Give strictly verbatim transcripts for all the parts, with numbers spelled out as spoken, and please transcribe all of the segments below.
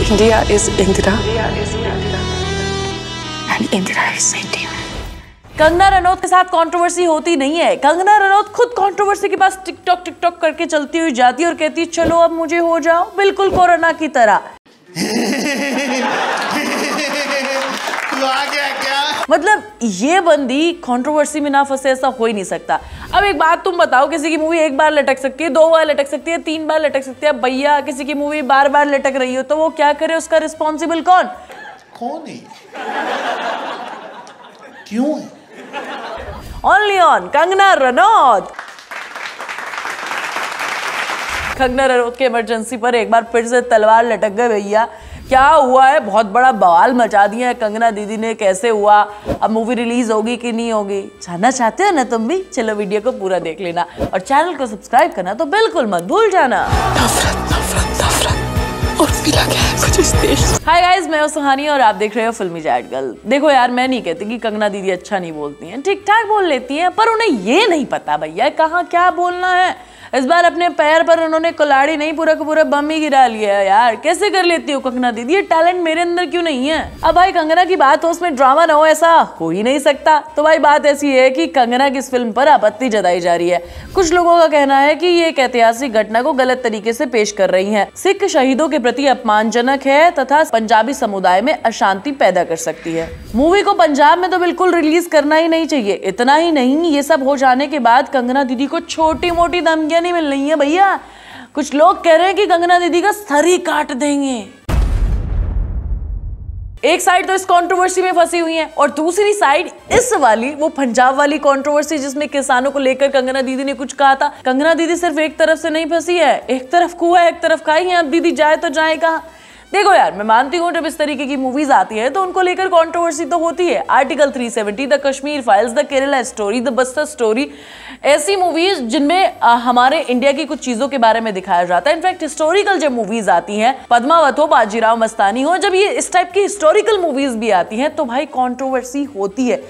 India is Indira and Indira is India. Kangana Ranaut के साथ controversy होती नहीं है। कंगना रनौत खुद कंट्रोवर्सी के पास टिकटॉक टिकटॉक करके चलती हुई जाती है और कहती है चलो अब मुझे हो जाओ, बिल्कुल कोरोना की तरह। तू आ गया क्या? मतलब ये बंदी कंट्रोवर्सी में ना फंसे ऐसा हो ही नहीं सकता। अब एक बात तुम बताओ, किसी की मूवी एक बार लटक सकती है, दो बार लटक सकती है, तीन बार लटक सकती है, भैया किसी की मूवी बार बार लटक रही हो तो वो क्या करे, उसका रिस्पॉन्सिबल कौन? कौन है? क्यों है? Only on Kangana Ranaut. कंगना रनौत के इमरजेंसी पर एक बार फिर से तलवार लटक गए भैया। क्या हुआ है? बहुत बड़ा बवाल मचा दिया है कंगना दीदी ने। कैसे हुआ? अब मूवी रिलीज होगी कि नहीं होगी, जानना चाहते हो ना तुम भी? चलो वीडियो को पूरा देख लेना और चैनल को सब्सक्राइब करना तो बिल्कुल मत भूल जाना। नफरत नफरत नफरत और मिला क्या है मुझे इस देश। हाय गाइस, मैं हूं सुहानी और आप देख रहे हो फिल्मी चैट गर्ल। देखो यार, मैं नहीं कहती कि कंगना दीदी अच्छा नहीं बोलती हैं, ठीक ठाक बोल लेती हैं, पर उन्हें ये नहीं पता भैया कहाँ क्या बोलना है। इस बार अपने पैर पर उन्होंने कुल्हाड़ी नहीं, पूरा का पूरा बम ही गिरा लिया है। यार कैसे कर लेती हो कंगना दीदी? ये टैलेंट मेरे अंदर क्यों नहीं है? अब भाई कंगना की बात हो, उसमें ड्रामा ना हो, ऐसा हो ही नहीं सकता। तो भाई बात ऐसी है कि कंगना की इस फिल्म पर आपत्ति जताई जा रही है। कुछ लोगों का कहना है कि ये एक ऐतिहासिक घटना को गलत तरीके से पेश कर रही है, सिख शहीदों के प्रति अपमानजनक है तथा पंजाबी समुदाय में अशांति पैदा कर सकती है। मूवी को पंजाब में तो बिल्कुल रिलीज करना ही नहीं चाहिए। इतना ही नहीं, ये सब हो जाने के बाद कंगना दीदी को छोटी मोटी धमकियां नहीं मिल रही है भैया। कुछ लोग कह रहे हैं कि कंगना दीदी का सर ही काट देंगे। एक साइड तो इस कंट्रोवर्सी में फंसी हुई है और दूसरी साइड इस वाली, वो पंजाब वाली कंट्रोवर्सी जिसमें किसानों को लेकर कंगना दीदी ने कुछ कहा था। कंगना दीदी सिर्फ एक तरफ से नहीं फंसी है, एक तरफ कुआ एक तरफ खाई है। अब दीदी जाए तो जाए कहाँ? देखो यार, मैं मानती हूँ जब इस तरीके की मूवीज आती है तो उनको लेकर कंट्रोवर्सी तो होती है। आर्टिकल तीन सौ सत्तर, the Kashmir files, the Kerala story, the Bastar story, ऐसी मूवीज जिनमें हमारे इंडिया की कुछ चीजों के बारे में दिखाया जाता है। इनफैक्ट हिस्टोरिकल जब मूवीज आती हैं, पद्मावत हो, बाजीराव मस्तानी हो, जब ये इस टाइप की हिस्टोरिकल मूवीज भी आती हैं तो भाई कंट्रोवर्सी होती है।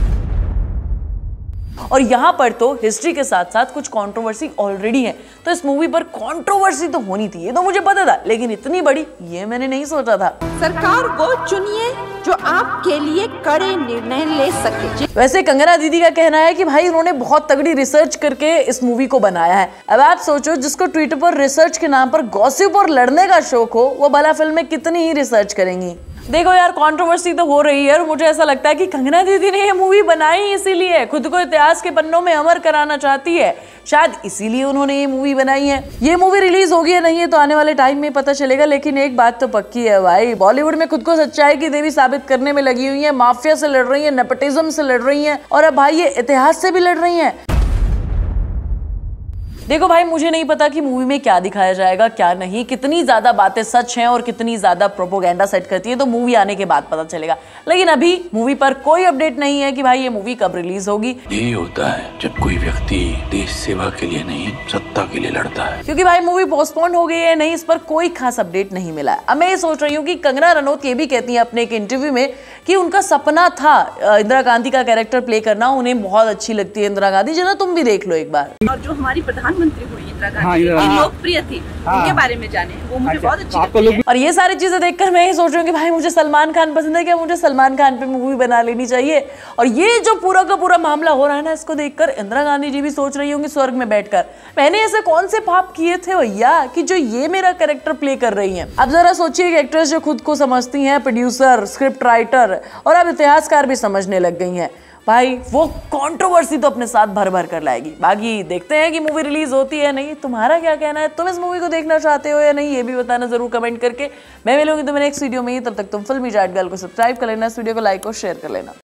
और यहाँ पर तो हिस्ट्री के साथ साथ कुछ कंट्रोवर्सी ऑलरेडी है, तो इस मूवी पर कंट्रोवर्सी तो होनी थी, ये तो मुझे पता था, लेकिन इतनी बड़ी ये मैंने नहीं सोचा था। सरकार वो चुनिए जो आपके लिए कड़े निर्णय ले सके। वैसे कंगना दीदी का कहना है कि भाई उन्होंने बहुत तगड़ी रिसर्च करके इस मूवी को बनाया है। अब आप सोचो, जिसको ट्विटर पर रिसर्च के नाम पर गॉसिप और लड़ने का शौक हो, वो भला फिल्म में कितनी ही रिसर्च करेंगी। देखो यार, कंट्रोवर्सी तो हो रही है और मुझे ऐसा लगता है कि कंगना दीदी ने ये मूवी बनाई इसीलिए, खुद को इतिहास के पन्नों में अमर कराना चाहती है, शायद इसीलिए उन्होंने ये मूवी बनाई है। ये मूवी रिलीज होगी या नहीं है तो आने वाले टाइम में पता चलेगा, लेकिन एक बात तो पक्की है भाई, बॉलीवुड में खुद को सच्चाई की देवी साबित करने में लगी हुई है। माफिया से लड़ रही है, नेपोटिज्म से लड़ रही है और अब भाई ये इतिहास से भी लड़ रही है। देखो भाई, मुझे नहीं पता कि मूवी में क्या दिखाया जाएगा क्या नहीं, कितनी ज्यादा बातें सच हैं और कितनी ज्यादा प्रोपोगेंडा सेट करती है, तो मूवी आने के बाद पता चलेगा। लेकिन अभी मूवी पर कोई अपडेट नहीं है कि भाई ये मूवी कब रिलीज होगी। यही होता है जब कोई व्यक्ति देश सेवा के लिए नहीं, सत्ता के लिए लड़ता है। क्योंकि भाई मूवी पोस्टपोन हो गई है नहीं, इस पर कोई खास अपडेट नहीं मिला है। अब मैं ये सोच रही हूँ कि कंगना रनौत ये भी कहती है अपने एक इंटरव्यू में कि उनका सपना था इंदिरा गांधी का कैरेक्टर प्ले करना, उन्हें बहुत अच्छी लगती है इंदिरा गांधी। जना तुम भी देख लो एक बार। और जो हमारी प्रधानमंत्री हुई इंदिरा गांधी, हाँ, लोकप्रिय थी, हाँ, उनके बारे में जाने, वो मुझे बहुत अच्छी लगती है। और ये सारी चीजें देखकर मैं ये सोच रही हूँ कि भाई मुझे सलमान खान पसंद है, क्या मुझे सलमान खान पे मूवी बना लेनी चाहिए। और ये जो पूरा का पूरा मामला हो रहा है ना, इसको देखकर इंदिरा गांधी जी भी सोच रही होंगी स्वर्ग में बैठकर, मैंने ऐसे कौन से पाप किए थे भैया कि जो ये मेरा कैरेक्टर प्ले कर रही है। अब जरा सोचिए, एक एक्ट्रेस जो खुद को समझती है प्रोड्यूसर, स्क्रिप्ट राइटर और अब इतिहासकार भी समझने लग गई हैं, भाई वो कंट्रोवर्सी तो अपने साथ भर भर कर लाएगी। बाकी देखते हैं कि मूवी रिलीज होती है नहीं। तुम्हारा क्या कहना है? तुम इस मूवी को देखना चाहते हो या नहीं, ये भी बताना जरूर कमेंट करके। मैं मिलूंगी तुम्हें नेक्स्ट वीडियो में ही, तब तक तुम फिल्मी चैट गर्ल को सब्सक्राइब कर लेना, इस वीडियो को लाइक और शेयर कर लेना।